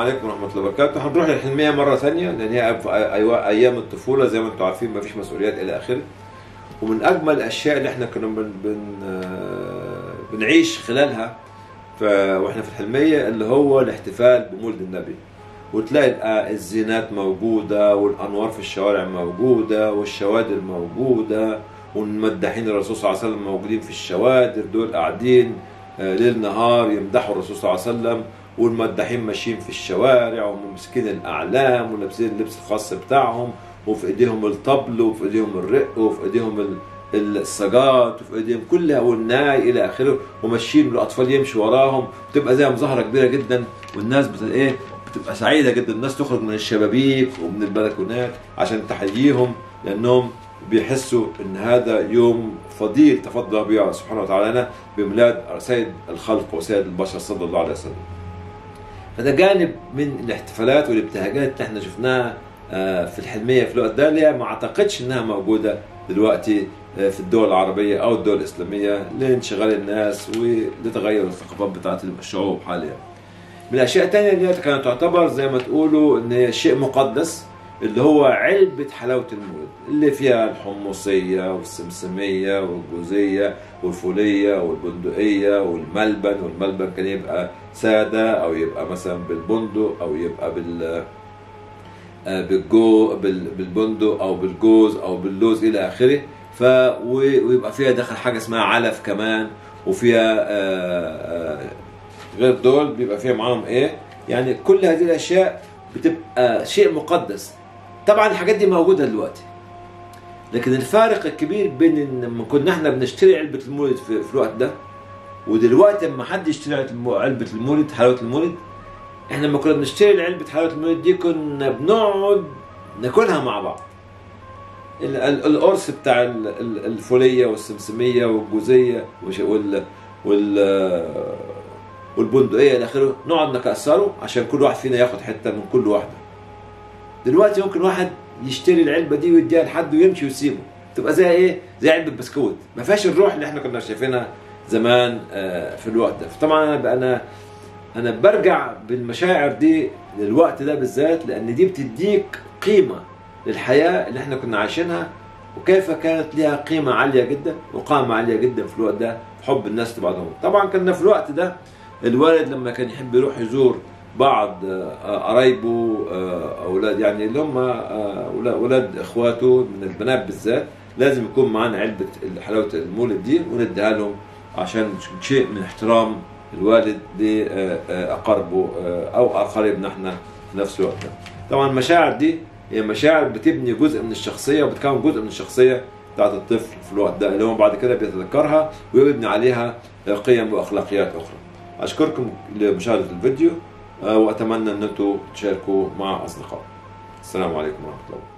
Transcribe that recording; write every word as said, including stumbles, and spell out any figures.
عليكم ورحمة الله وبركاته. هنروح للحلمية مرة ثانية لأن هي أيوة أيام الطفولة زي ما أنتم عارفين مفيش مسؤوليات إلى آخره. ومن أجمل الأشياء اللي إحنا كنا بن بن بنعيش خلالها ف... وإحنا في الحلمية اللي هو الاحتفال بمولد النبي. وتلاقي الزينات موجودة والأنوار في الشوارع موجودة والشوادر موجودة والمداحين الرسول صلى الله عليه وسلم موجودين في الشوادر، دول قاعدين ليل نهار يمدحوا الرسول صلى الله عليه وسلم، والمداحين ماشيين في الشوارع ومسكين الأعلام ولابسين اللبس الخاص بتاعهم، وفي ايديهم الطبل وفي ايديهم الرق وفي ايديهم السجات وفي ايديهم كلها والناي الى اخره، وماشيين والاطفال يمشوا وراهم. بتبقى زي مظاهره كبيره جدا والناس بت ايه بتبقى سعيده جدا. الناس تخرج من الشبابيك ومن البلكونات عشان تحييهم لانهم بيحسوا ان هذا يوم فضيل تفضل به سبحانه وتعالى بميلاد سيد الخلق وسيد البشر صلى الله عليه وسلم. فده جانب من الاحتفالات والابتهاجات اللي احنا شفناها في الحلمية في الوقت ده، اللي ما اعتقدش انها موجودة دلوقتي في الدول العربية او الدول الاسلامية لانشغال الناس ولتغير الثقافات بتاعت الشعوب حاليا. من الاشياء الثانية اللي كانت تعتبر زي ما تقولوا ان هي شيء مقدس اللي هو علبة حلاوة المولد اللي فيها الحمصية والسمسمية والجوزية والفولية والبندقية والملبن. والملبن كان يبقى سادة او يبقى مثلا بالبندق او يبقى بال بالجو بالبندق او بالجوز او باللوز الى اخره. ف ويبقى فيها داخل حاجه اسمها علف كمان، وفيها غير دول بيبقى فيها معاهم ايه يعني. كل هذه الاشياء بتبقى شيء مقدس. طبعا الحاجات دي موجوده دلوقتي، لكن الفارق الكبير بين ان لما كنا احنا بنشتري علبه المولد في, في الوقت ده ودلوقتي لما حد يشتري علبه المولد حلاوه المولد، احنا لما كنا بنشتري علبة حلاوة المولد دي كنا بنقعد ناكلها مع بعض. القرص بتاع الفولية والسمسمية والجوزية وال وال والبندقية الى اخره، نقعد نكسره عشان كل واحد فينا ياخد حتة من كل واحدة. دلوقتي ممكن واحد يشتري العلبة دي ويديها لحد ويمشي ويسيبه، تبقى زي ايه؟ زي علبة بسكوت، ما فيهاش الروح اللي احنا كنا شايفينها زمان في الوقت ده. فطبعا انا انا أنا برجع بالمشاعر دي للوقت ده بالذات، لأن دي بتديك قيمة للحياة اللي احنا كنا عايشينها وكيف كانت لها قيمة عالية جدا وقامة عالية جدا في الوقت ده، حب الناس لبعضهم. طبعا كنا في الوقت ده الوالد لما كان يحب يروح يزور بعض قرايبه أولاد يعني اللي هم أولاد إخواته من البنات بالذات، لازم يكون معانا علبة حلاوة المولد دي ونديها لهم عشان شيء من احترام الوالد لأقاربه أو أقاربنا احنا في نفس الوقت. طبعا المشاعر دي هي مشاعر بتبني جزء من الشخصية وبتكون جزء من الشخصية بتاعت الطفل في الوقت ده اللي هو بعد كده بيتذكرها ويبني عليها قيم وأخلاقيات أخرى. أشكركم لمشاهدة الفيديو وأتمنى أن أنتم تشاركوا مع أصدقائكم. السلام عليكم ورحمة الله.